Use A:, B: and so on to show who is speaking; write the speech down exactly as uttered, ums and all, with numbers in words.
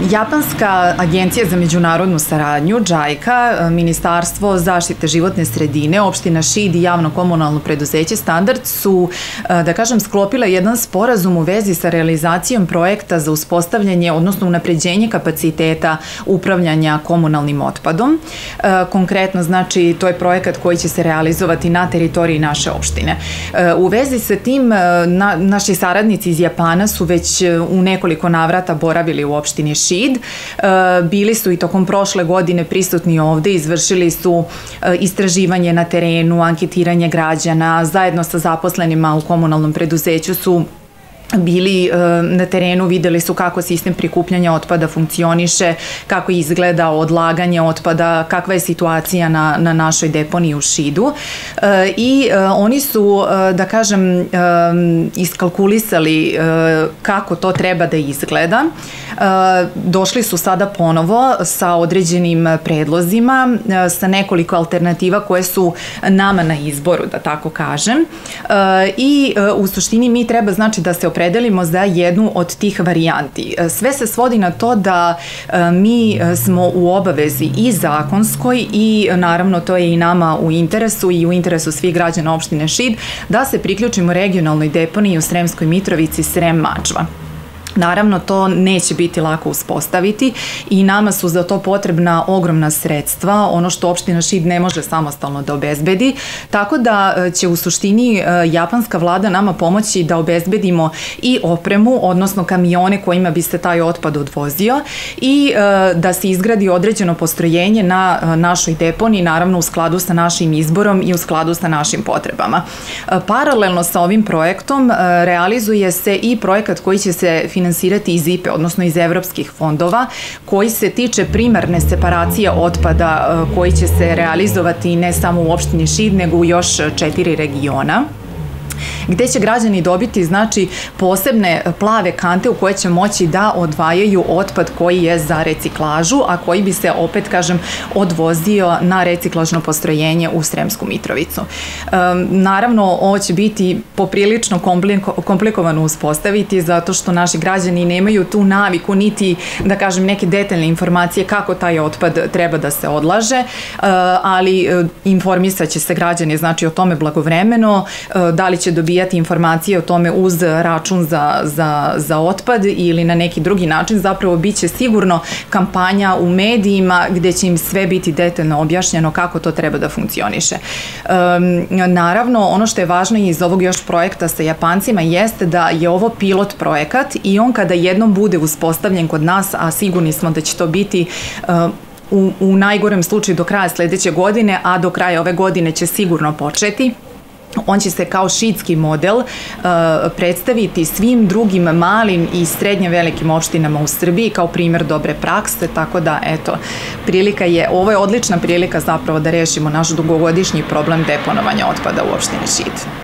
A: Japanska agencija za međunarodnu saradnju, džajka, Ministarstvo zaštite životne sredine, opština Šid i javno komunalno preduzeće Standard su, da kažem, sklopile jedan sporazum u vezi sa realizacijom projekta za uspostavljanje, odnosno unapređenje kapaciteta upravljanja komunalnim otpadom. Konkretno, znači, to je projekat koji će se realizovati na teritoriji naše opštine. U vezi sa tim, na, naši saradnici iz Japana su već u nekoliko navrata boravili u opštini Šid. Bili su i tokom prošle godine prisutni ovde, izvršili su istraživanje na terenu, anketiranje građana, zajedno sa zaposlenima u komunalnom preduzeću su bili na terenu, videli su kako sistem prikupljanja otpada funkcioniše, kako izgleda odlaganje otpada, kakva je situacija na, na našoj deponiji u Šidu. I oni su, da kažem, iskalkulisali kako to treba da izgleda. Došli su sada ponovo sa određenim predlozima, sa nekoliko alternativa koje su nama na izboru, da tako kažem. I u suštini mi treba, znači, da se opredelimo za jednu od tih varijanti. Sve se svodi na to da mi smo u obavezi i zakonskoj i naravno to je i nama u interesu i u interesu svih građana opštine Šid da se priključimo regionalnoj deponiji u Sremskoj Mitrovici Srem Mačva. Naravno, to neće biti lako uspostaviti i nama su za to potrebna ogromna sredstva, ono što opština Šid ne može samostalno da obezbedi, tako da će u suštini japanska vlada nama pomoći da obezbedimo i opremu, odnosno kamione kojima bi se taj otpad odvozio i da se izgradi određeno postrojenje na našoj deponiji, naravno u skladu sa našim izborom i u skladu sa našim potrebama. Paralelno sa ovim projektom realizuje se i projekat koji će se finansirati iz I P E, odnosno iz evropskih fondova, koji se tiče primarne separacije otpada koji će se realizovati ne samo u opštini Šid, nego u još četiri regiona, gde će građani dobiti, znači, posebne plave kante u koje će moći da odvajaju otpad koji je za reciklažu, a koji bi se, opet kažem, odvozio na reciklažno postrojenje u Sremsku Mitrovicu. Naravno, ovo će biti poprilično komplikovano uspostaviti, zato što naši građani nemaju tu naviku, niti, da kažem, neke detaljne informacije kako taj otpad treba da se odlaže, ali informisat će se građani, znači, o tome blagovremeno, da li će dobijati informacije o tome uz račun za, za, za otpad ili na neki drugi način. Zapravo bit će sigurno kampanja u medijima gde će im sve biti detaljno objašnjeno kako to treba da funkcioniše. Um, naravno, ono što je važno iz ovog još projekta sa Japancima jeste da je ovo pilot projekat i on kada jednom bude uspostavljen kod nas, a sigurni smo da će to biti uh, u, u najgorem slučaju do kraja sledeće godine, a do kraja ove godine će sigurno početi, on će se kao šidski model uh, predstaviti svim drugim malim i srednje velikim opštinama u Srbiji kao primer dobre prakse, tako da, eto, prilika je, ovo je odlična prilika zapravo da rešimo naš dugogodišnji problem deponovanja otpada u opštini Šid.